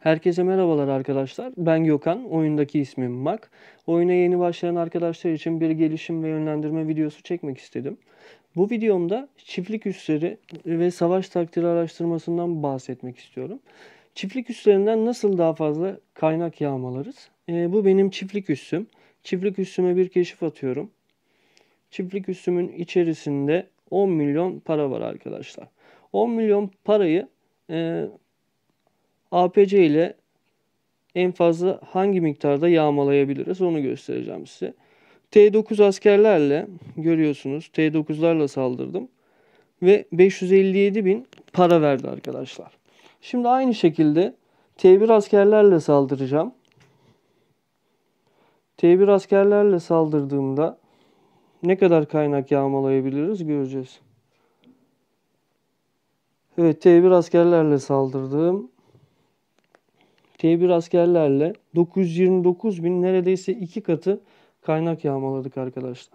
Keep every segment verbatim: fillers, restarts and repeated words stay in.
Herkese merhabalar arkadaşlar. Ben Gökhan. Oyundaki ismim Mak. Oyuna yeni başlayan arkadaşlar için bir gelişim ve yönlendirme videosu çekmek istedim. Bu videomda çiftlik üsleri ve savaş taktiği araştırmasından bahsetmek istiyorum. Çiftlik üslerinden nasıl daha fazla kaynak yağmalarız? Ee, bu benim çiftlik üssüm. Çiftlik üssüme bir keşif atıyorum. Çiftlik üssümün içerisinde on milyon para var arkadaşlar. on milyon parayı e, A P C ile en fazla hangi miktarda yağmalayabiliriz onu göstereceğim size. T dokuz askerlerle görüyorsunuz T dokuzlarla saldırdım ve beş yüz elli yedi bin para verdi arkadaşlar. Şimdi aynı şekilde T bir askerlerle saldıracağım. T bir askerlerle saldırdığımda ne kadar kaynak yağmalayabiliriz göreceğiz. Evet, T bir askerlerle saldırdım. T bir askerlerle dokuz yüz yirmi dokuz bin, neredeyse iki katı kaynak yağmaladık arkadaşlar.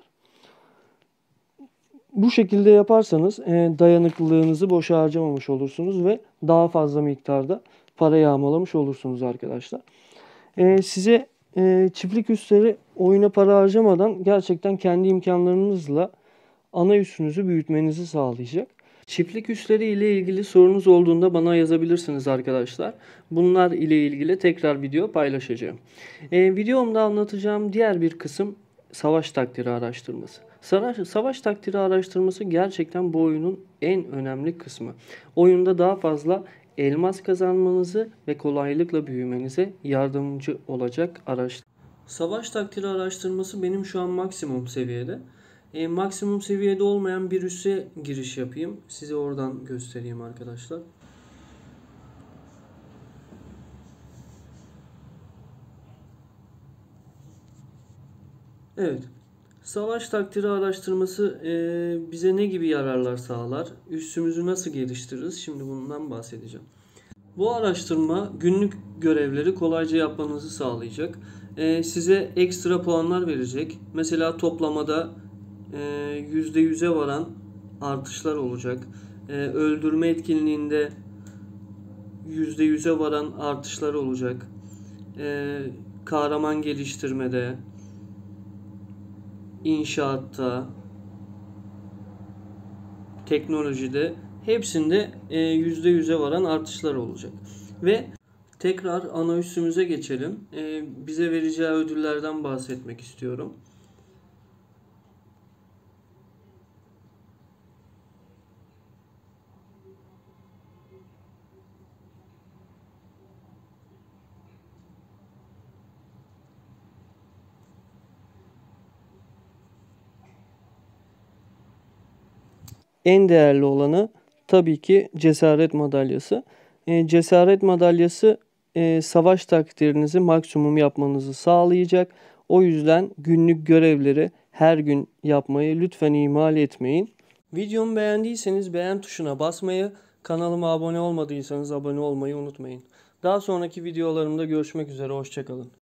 Bu şekilde yaparsanız e, dayanıklılığınızı boşa harcamamış olursunuz ve daha fazla miktarda para yağmalamış olursunuz arkadaşlar. E, size e, çiftlik üsleri oyuna para harcamadan gerçekten kendi imkanlarınızla ana üssünüzü büyütmenizi sağlayacak. Çiftlik üsleri ile ilgili sorunuz olduğunda bana yazabilirsiniz arkadaşlar. Bunlar ile ilgili tekrar video paylaşacağım. Ee, videomda anlatacağım diğer bir kısım savaş taktiği araştırması. Savaş, savaş taktiği araştırması gerçekten bu oyunun en önemli kısmı. Oyunda daha fazla elmas kazanmanızı ve kolaylıkla büyümenize yardımcı olacak araştırma. Savaş taktiği araştırması benim şu an maksimum seviyede. E, maksimum seviyede olmayan bir üsse giriş yapayım. Size oradan göstereyim arkadaşlar. Evet. Savaş taktiği araştırması e, bize ne gibi yararlar sağlar? Üssümüzü nasıl geliştiririz? Şimdi bundan bahsedeceğim. Bu araştırma günlük görevleri kolayca yapmanızı sağlayacak. E, size ekstra puanlar verecek. Mesela toplamada yüzde yüze varan artışlar olacak. Ee, öldürme etkinliğinde yüzde yüze varan artışlar olacak. Ee, kahraman geliştirmede, inşaatta, teknolojide hepsinde yüzde yüze varan artışlar olacak. Ve tekrar ana üssümüze geçelim. Ee, bize vereceği ödüllerden bahsetmek istiyorum. En değerli olanı tabii ki cesaret madalyası. E, cesaret madalyası e, savaş taktiklerinizi maksimum yapmanızı sağlayacak. O yüzden günlük görevleri her gün yapmayı lütfen ihmal etmeyin. Videomu beğendiyseniz beğen tuşuna basmayı, kanalıma abone olmadıysanız abone olmayı unutmayın. Daha sonraki videolarımda görüşmek üzere, hoşça kalın.